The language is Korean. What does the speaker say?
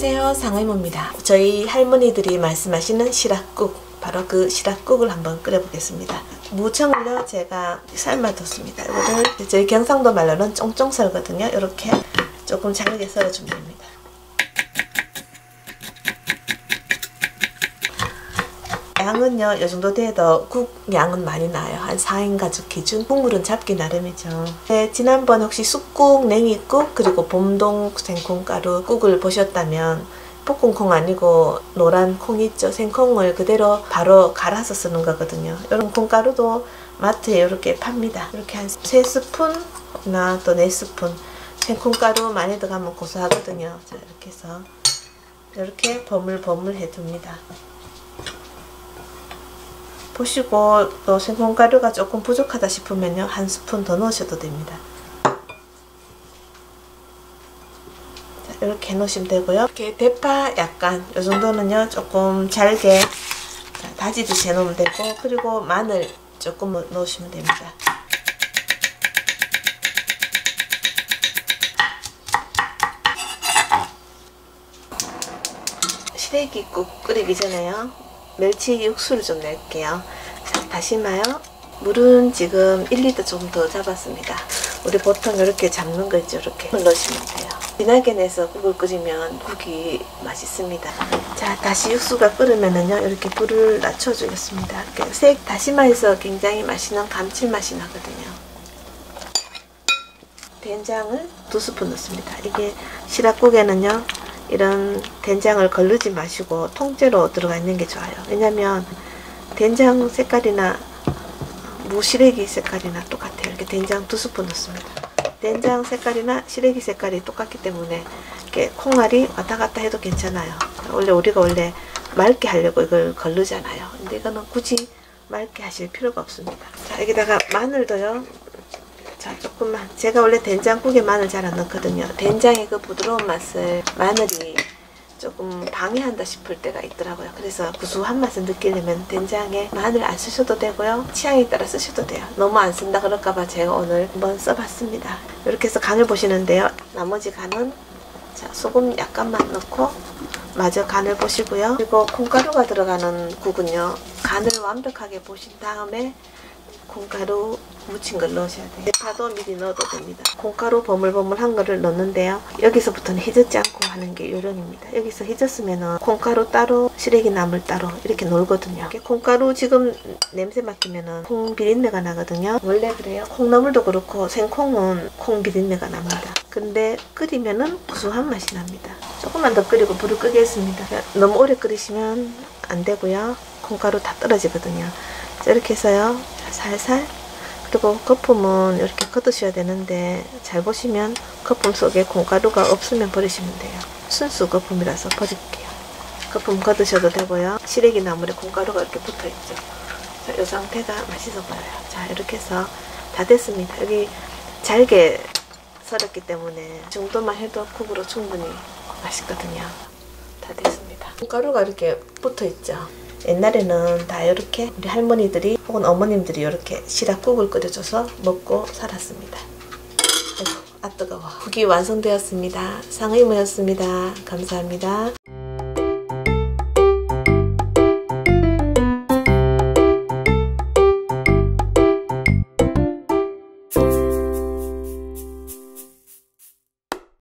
안녕하세요, 상의모입니다. 저희 할머니들이 말씀하시는 시락국, 바로 그 시락국을 한번 끓여보겠습니다. 무청을요 제가 삶아뒀습니다. 이거를 저희 경상도 말로는 쫑쫑썰거든요. 이렇게 조금 잘게 썰어주면 됩니다. 양은요 이 정도 돼도 국 양은 많이 나요. 한 4인 가족 기준. 국물은 잡기 나름이죠. 네, 지난번 혹시 쑥국, 냉이국, 그리고 봄동 생콩가루 국을 보셨다면 볶은 콩 아니고 노란 콩 있죠. 생콩을 그대로 바로 갈아서 쓰는 거거든요. 이런 콩가루도 마트에 이렇게 팝니다. 이렇게 한 3스푼이나 또 4스푼 생콩가루 많이 들어가면 고소하거든요. 자, 이렇게 해서 이렇게 버물버물 해둡니다. 보시고 또 생콩가루가 조금 부족하다 싶으면요 1스푼 더 넣으셔도 됩니다. 자, 이렇게 넣으시면 되고요. 이렇게 대파 약간 이 정도는요 조금 잘게 다지듯이 해놓으면 되고, 그리고 마늘 조금 넣으시면 됩니다. 시래기국 끓이기 전에요 멸치 육수를 좀 낼게요. 자, 다시마요. 물은 지금 1리터 좀 더 잡았습니다. 우리 보통 이렇게 잡는 거 있죠. 이렇게 넣으시면 돼요. 진하게 내서 국을 끓이면 국이 맛있습니다. 자, 다시 육수가 끓으면은요 이렇게 불을 낮춰주겠습니다. 이렇게 다시마에서 굉장히 맛있는 감칠맛이 나거든요. 된장을 2스푼 넣습니다. 이게 시락국에는요 이런 된장을 걸르지 마시고 통째로 들어가 있는 게 좋아요. 왜냐면 된장 색깔이나 무시래기 색깔이나 똑같아요. 이렇게 된장 2스푼 넣습니다. 된장 색깔이나 시래기 색깔이 똑같기 때문에 이렇게 콩알이 왔다 갔다 해도 괜찮아요. 우리가 원래 맑게 하려고 이걸 걸르잖아요. 근데 이거는 굳이 맑게 하실 필요가 없습니다. 자, 여기다가 마늘도요. 자, 조금만. 제가 원래 된장국에 마늘 잘 안 넣거든요. 된장의 그 부드러운 맛을 마늘이 조금 방해한다 싶을 때가 있더라고요. 그래서 구수한 맛을 느끼려면 된장에 마늘 안 쓰셔도 되고요. 취향에 따라 쓰셔도 돼요. 너무 안 쓴다 그럴까봐 제가 오늘 한번 써봤습니다. 이렇게 해서 간을 보시는데요. 나머지 간은 자, 소금 약간만 넣고 마저 간을 보시고요. 그리고 콩가루가 들어가는 국은요. 간을 완벽하게 보신 다음에 콩가루 묻힌 걸 넣으셔야 돼요. 대파도 미리 넣어도 됩니다. 콩가루 버물버물한 거를 넣는데요. 여기서부터는 휘젓지 않고 하는 게 요령입니다. 여기서 휘젓으면은 콩가루 따로 시래기나물 따로 이렇게 놀거든요. 이렇게 콩가루 지금 냄새 맡기면은 콩 비린내가 나거든요. 원래 그래요. 콩나물도 그렇고 생콩은 콩 비린내가 납니다. 근데 끓이면은 구수한 맛이 납니다. 조금만 더 끓이고 불을 끄겠습니다. 너무 오래 끓이시면 안 되고요. 콩가루 다 떨어지거든요. 자, 이렇게 해서요. 살살. 그리고 거품은 이렇게 걷으셔야 되는데 잘 보시면 거품 속에 콩가루가 없으면 버리시면 돼요. 순수 거품이라서 버릴게요. 거품 걷으셔도 되고요. 시래기 나물에 콩가루가 이렇게 붙어있죠. 자, 이 상태가 맛있어 보여요. 자, 이렇게 해서 다 됐습니다. 여기 잘게 썰었기 때문에 이 정도만 해도 국으로 충분히 맛있거든요. 다 됐습니다. 콩가루가 이렇게 붙어있죠. 옛날에는 다 이렇게 우리 할머니들이 혹은 어머님들이 이렇게 시락국을 끓여줘서 먹고 살았습니다. 아이고, 아 뜨거워. 국이 완성되었습니다. 상의모였습니다. 감사합니다.